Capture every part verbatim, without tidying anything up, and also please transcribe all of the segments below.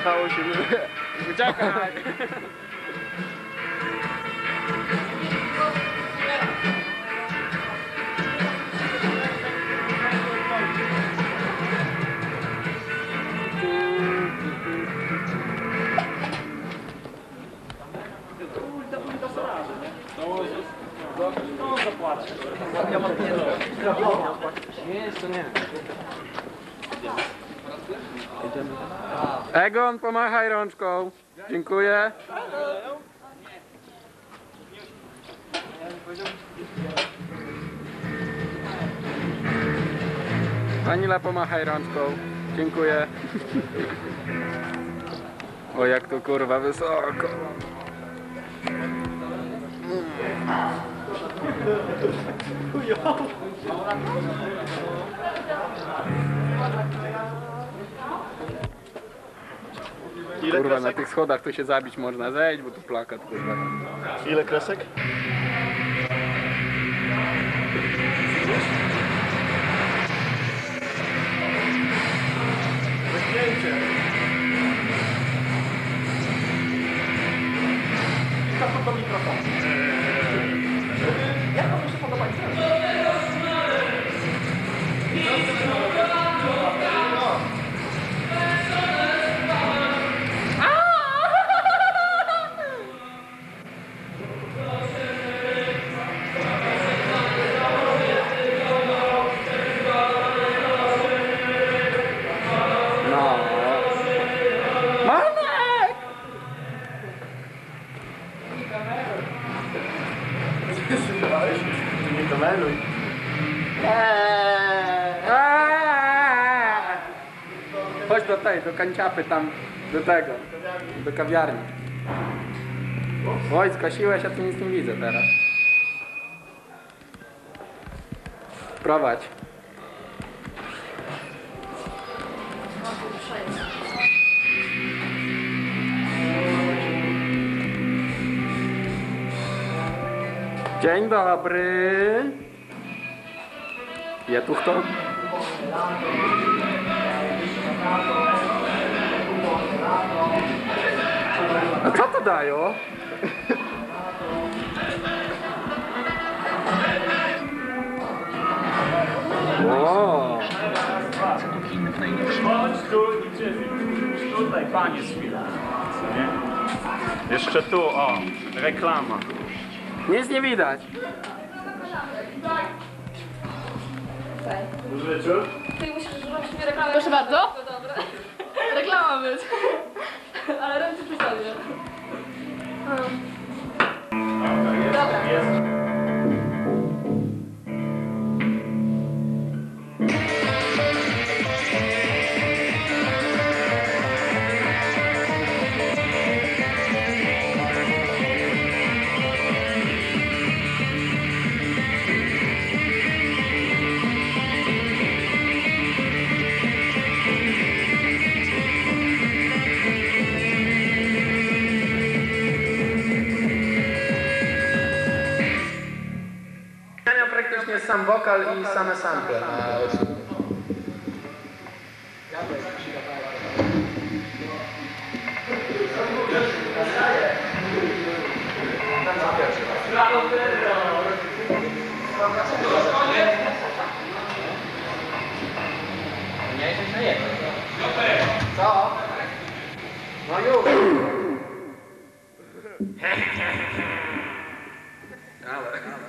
Jechało się, uciekaj! No, zapłacę. Ja mam nie, jeszcze nie. Egon, pomachaj rączką. Dziękuję. Anila, pomachaj rączką. Dziękuję. O, jak to kurwa wysoko. Ile Kurwa, kresek? na tych schodach to się zabić można. Zejdź, bo tu plakat, kurwa. Ile kresek? Zdjęcie. Mikrofon do mikrofonu. Jak wam się podoba? No. Manek! Nie kameruj. Chodź do tej, do kanciapy tam, do tego, do kawiarni. Oj, skosiłeś, a tu nic nie widzę teraz. Prowadź. Dzień dobry. Je tu kto? A co to dają? O. Chodź tu, gdzie? Tutaj, panie z chwilą. Nie? Jeszcze tu, o, reklama. Nic nie widać. W życiu? Ty musisz zrobić mi reklamę. Proszę bardzo. No dobra. Reklama być. Ale ręce przy sobie. Dobra. Jest. Praktycznie sam wokal i same sample. Co? No już. Ale, ale.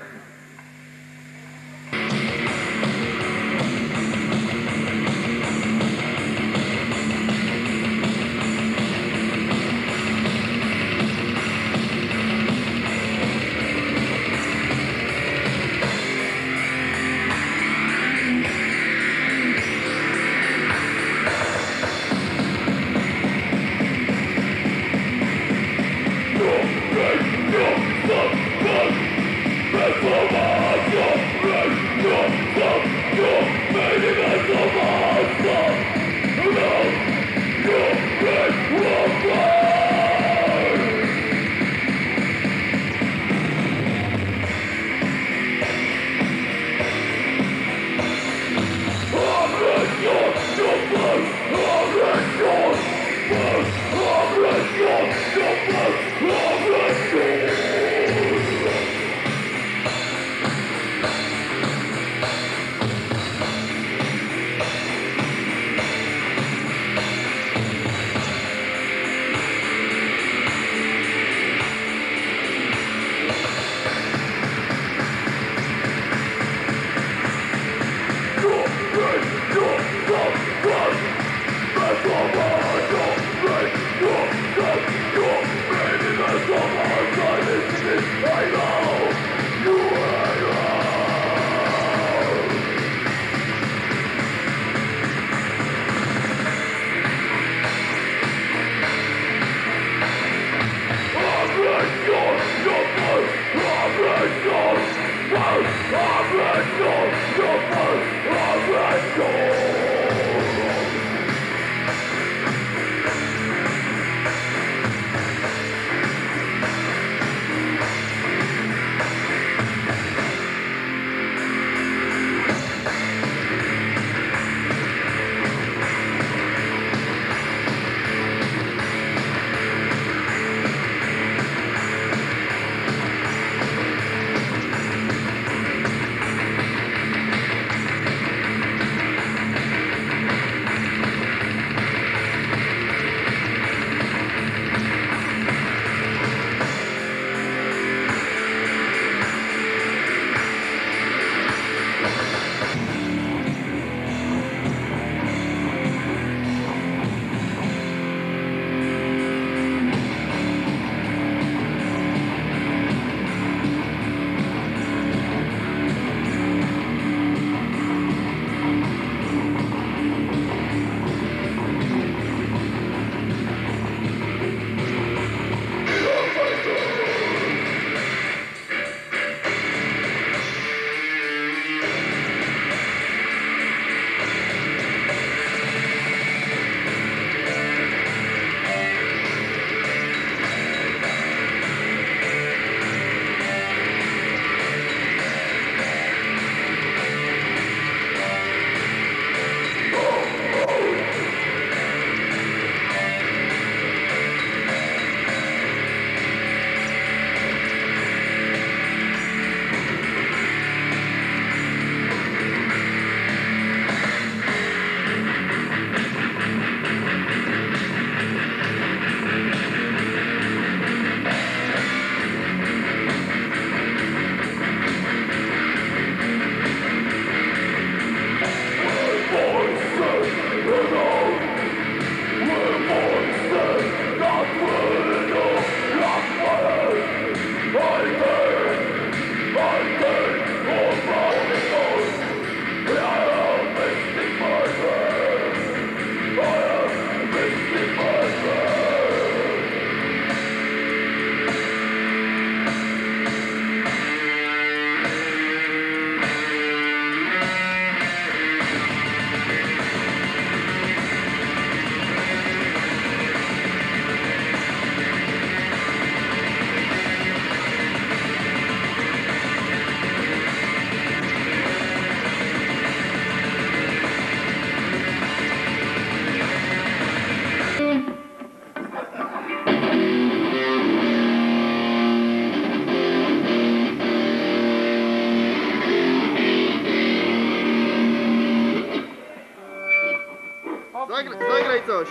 Zagraj, zagraj coś.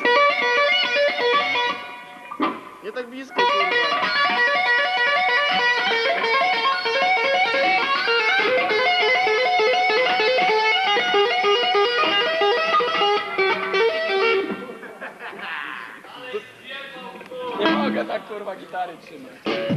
Nie tak blisko, kurwa. Nie mogę tak kurwa gitary trzymać.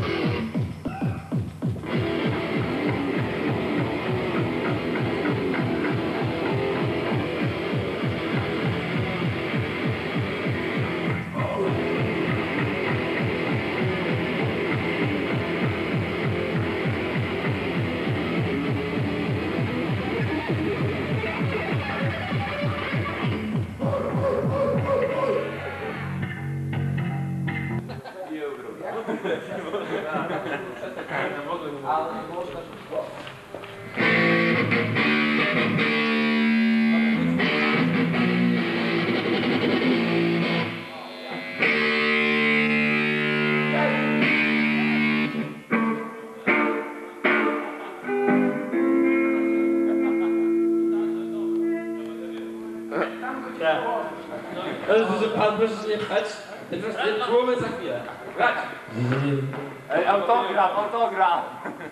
Że pan proszę nie pchać. Tłumy za chwilę. Grać! Ej, autograf, autograf!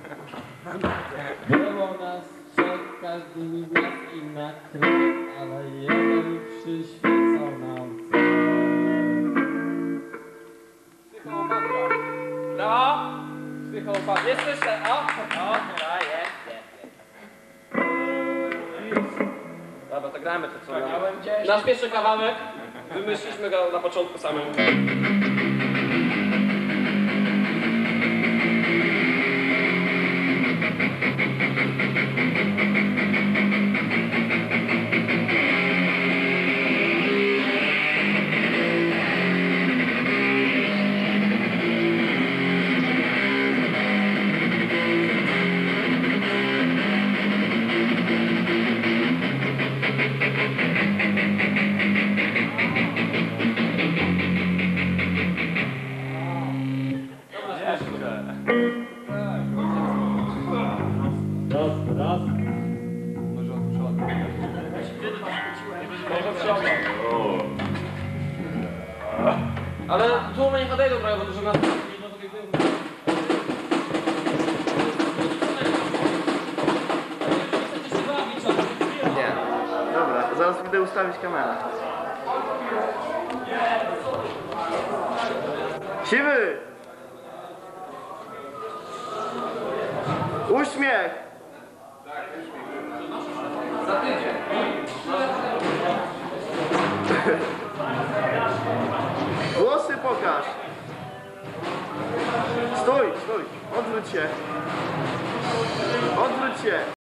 Było nas trzech, każdy z nas inna krew, ale jeden przyświecał nam Brawo! Psychopat. Jest jeszcze, o! O, no jest, jest, jest. Dobra, to gramy to co. Nasz pierwszy kawałek. Wymyśliliśmy go na początku samym. Ale tu mnie nie odejdą trochę, bo dużo nas... Nie. Dobra, zaraz idę ustawić kamerę. Siwy! Uśmiech! Za tydzień. Włosy pokaż! Stój, stój! Odwróć się! Odwróć się!